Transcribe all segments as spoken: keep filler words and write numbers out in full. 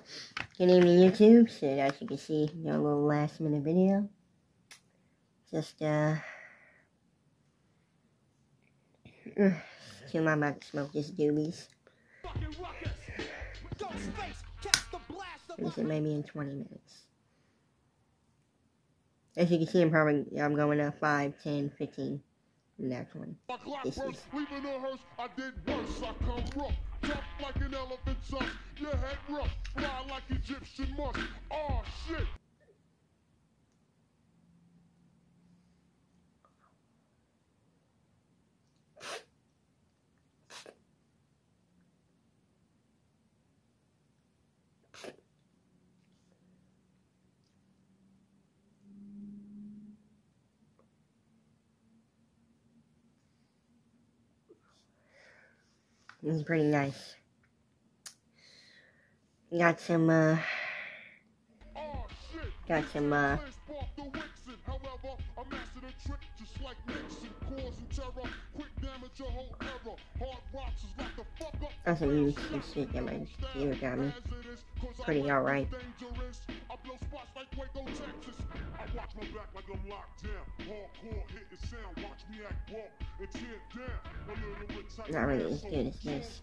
Good evening, YouTube. So as you can see, you know, a little last minute video. Just, uh, chill, I'm about to smoke this doobies. Finish it maybe in twenty minutes. As you can see, I'm probably, I'm going to five, ten, fifteen. Next one. This is. Leaving a hearse, I did worse. I come rough, tough like an elephant tusk. Your head rough, fly like Egyptian musk. Oh shit. This is pretty nice. Got some, uh, got some, uh, got some new some shit that my computer got me. Pretty alright. Not really as good as this.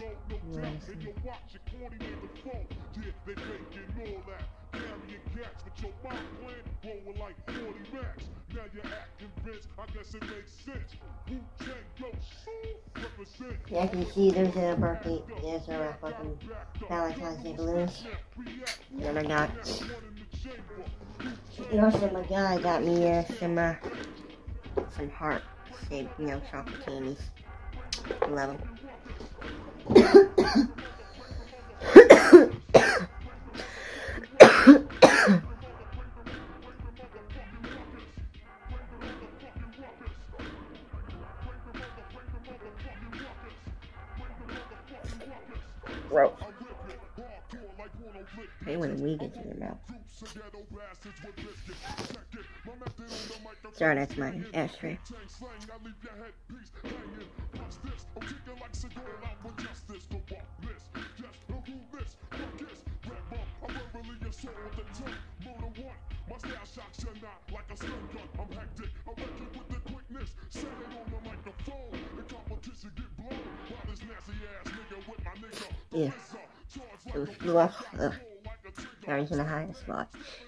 Yeah, as you can see, there's a birthday, there's a fucking Valentine's Day balloons. Then I got, you know, some my guy got me uh, some, uh, some heart-shaped, you know, chocolate candies. Love them. Gross. Hey, when the weed gets in your mouth. Sorry, that's my ashtray. Yeah. It was flew off. Ugh. Gary's in the highest spot.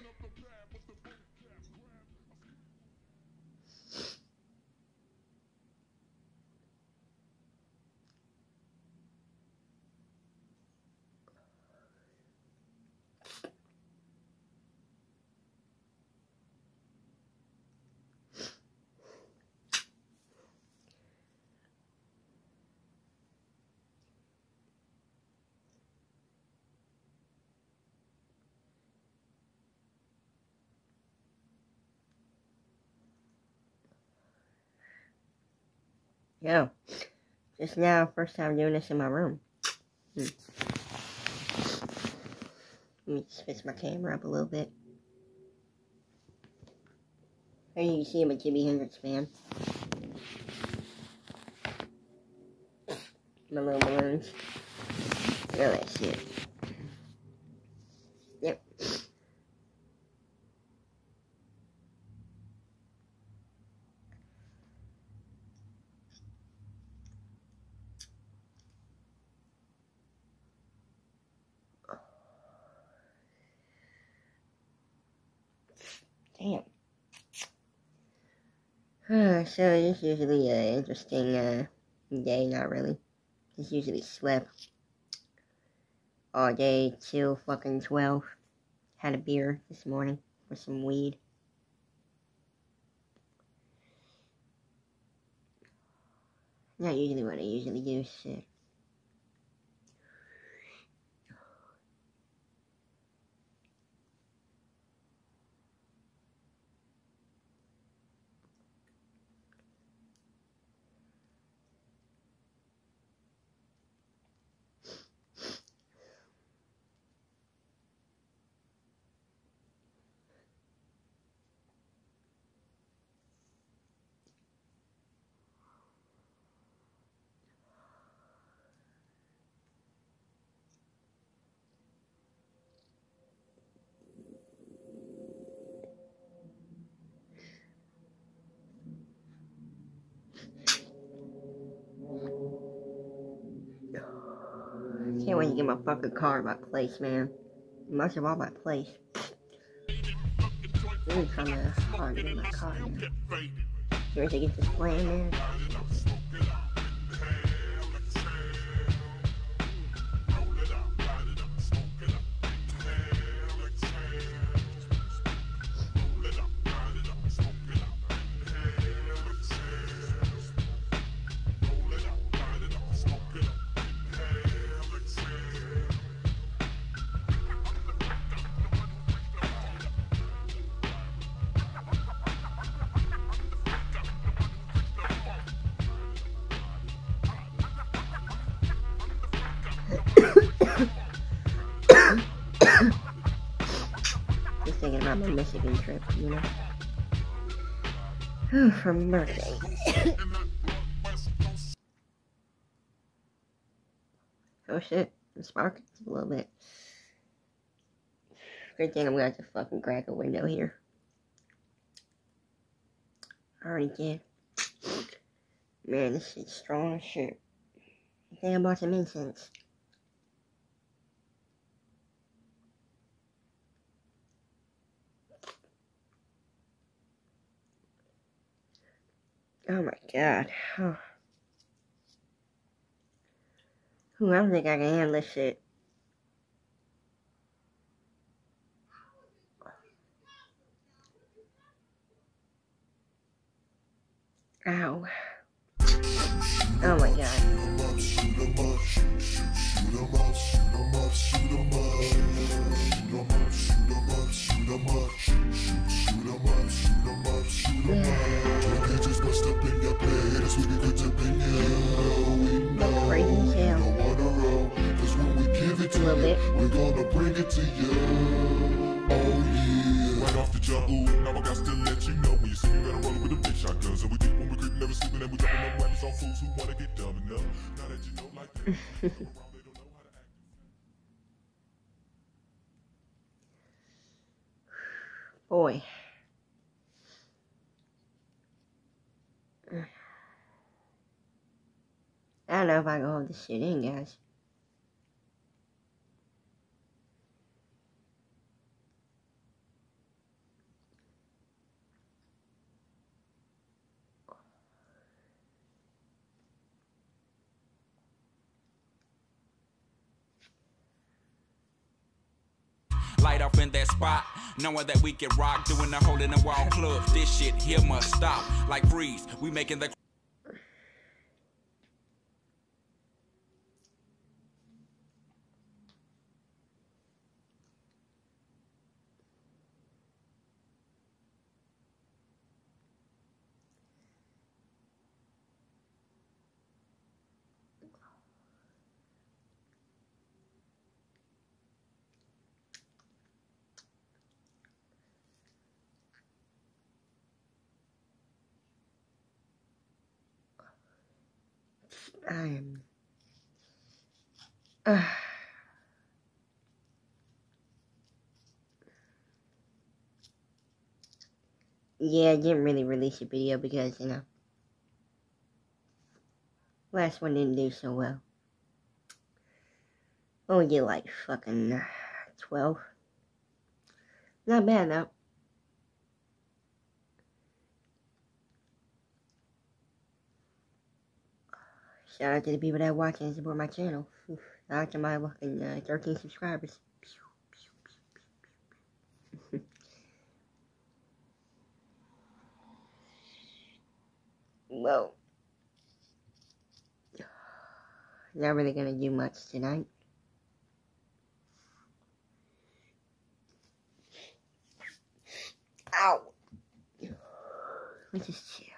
Yo, just now, first time doing this in my room. Hmm. Let me just fix my camera up a little bit. Here you can see I'm a Jimi Hendrix fan. My little balloons. Look at that shit. Yep. Damn. Uh, so it's usually an interesting uh, day, not really. Just usually slept all day till fucking twelve. Had a beer this morning with some weed. Not usually what I usually do, shit. want to get my fucking car in my place, man. Most of all, my place. Really trying to hard to get my car now. As soon as I get this plan, man. Just thinking about my Michigan trip, you know? For my birthday. Oh shit, I'm sparking a little bit. Good thing I'm gonna have to fucking crack a window here. I already did. Man, this shit's strong as shit. I think I bought some incense. Oh my god. Oh. Ooh, I don't think I can handle this shit. Ow. Oh my god. We're gonna bring it to you. Oh yeah. Right off the jump, ooh, now I got to let you know. When you see me, better roll with a big shotgun. So we did when we couldn't never sleep, and then we dropping them whammies on fools who wanna get dumb enough. Now that you know like that, they don't know how to act. Boy. I don't know if I can hold this shit in, guys. Light off in that spot, knowing that we can rock, doing the hole in the wall clubs. This shit here must stop. Like freeze, we making the. I am. Uh, yeah, I didn't really release a video because, you know, last one didn't do so well. Only did like fucking uh, twelve. Not bad though. Shout out to the people that watch and support my channel. Oof. Shout out to my fucking uh, thirteen subscribers. Well, not really gonna do much tonight. Ow! Let's just chill.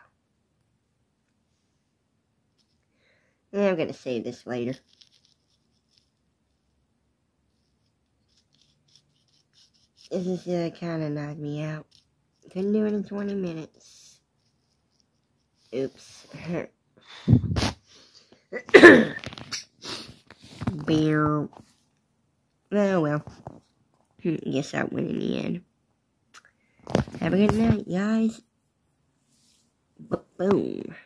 Yeah, I'm gonna save this later. This is uh, kind of knocked me out. Couldn't do it in twenty minutes. Oops. Beer. Oh well. Guess I win in the end. Have a good night, guys. B-boom.